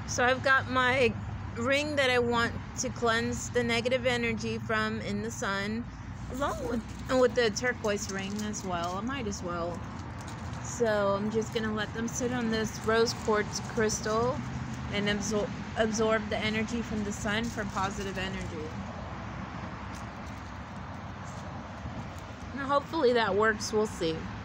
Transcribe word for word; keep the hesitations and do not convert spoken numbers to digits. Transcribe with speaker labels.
Speaker 1: So I've got my ring that I want to cleanse the negative energy from in the sun, along with with the turquoise ring as well. I might as well. So I'm just gonna let them sit on this rose quartz crystal and absorb absorb the energy from the sun for positive energy. Now hopefully that works. We'll see.